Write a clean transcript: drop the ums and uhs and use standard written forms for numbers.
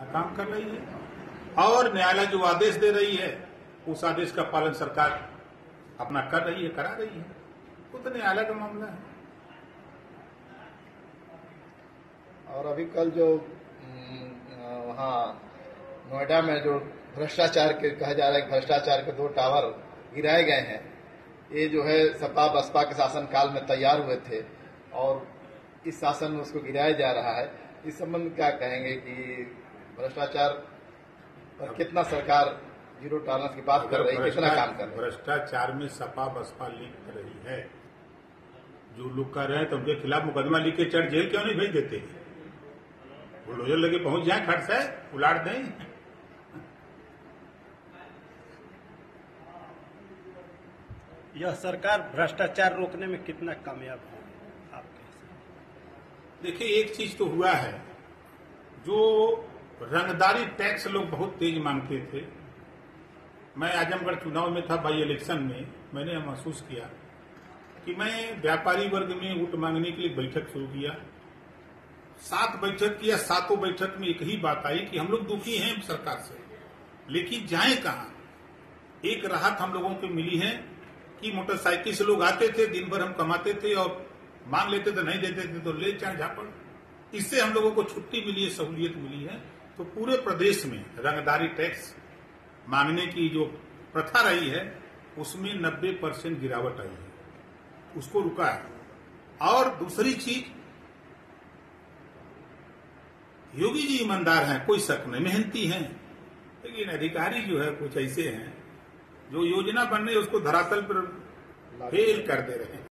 काम कर रही है और न्यायालय जो आदेश दे रही है उस आदेश का पालन सरकार अपना कर रही है, करा रही है। वो तो न्यायालय का मामला है। और अभी कल जो वहाँ नोएडा में जो भ्रष्टाचार के कहा जा रहा है, भ्रष्टाचार के 2 टावर गिराए गए हैं, ये जो है सपा बसपा के शासनकाल में तैयार हुए थे और इस शासन में उसको गिराया जा रहा है। इस संबंध में क्या कहेंगे कि भ्रष्टाचार पर कितना सरकार जीरो टॉलरेंस की बात कर रही है, कितना काम कर रही है? भ्रष्टाचार में सपा बसपा लीक कर रही है। जो लोग कर रहे हैं तो उनके खिलाफ मुकदमा लिख के चढ़ जेल क्यों नहीं भेज देते? बुलडोजर लगे पहुंच जाए, खट से उलाट दें। यह सरकार भ्रष्टाचार रोकने में कितना कामयाब है आपके हिसाब? देखिए, एक चीज तो हुआ है, जो रंगदारी टैक्स लोग बहुत तेज मांगते थे। मैं आजमगढ़ चुनाव में था, बाई इलेक्शन में मैंने महसूस किया कि मैं व्यापारी वर्ग में वोट मांगने के लिए बैठक शुरू किया। 7 बैठक किया, 7 बैठक में एक ही बात आई कि हम लोग दुखी हैं सरकार से, लेकिन जाएं कहां। एक राहत हम लोगों को मिली है कि मोटरसाइकिल से लोग आते थे, दिन भर हम कमाते थे और मांग लेते थे, नहीं देते थे तो ले चाहे झापड़। इससे हम लोगों को छुट्टी मिली है, सहूलियत मिली है। तो पूरे प्रदेश में रंगदारी टैक्स मांगने की जो प्रथा रही है उसमें 90% गिरावट आई है, उसको रुका है। और दूसरी चीज, योगी जी ईमानदार हैं, कोई शक नहीं, मेहनती हैं, लेकिन अधिकारी जो है कुछ ऐसे हैं जो योजना बन रही है उसको धरातल पर फेल कर दे रहे हैं।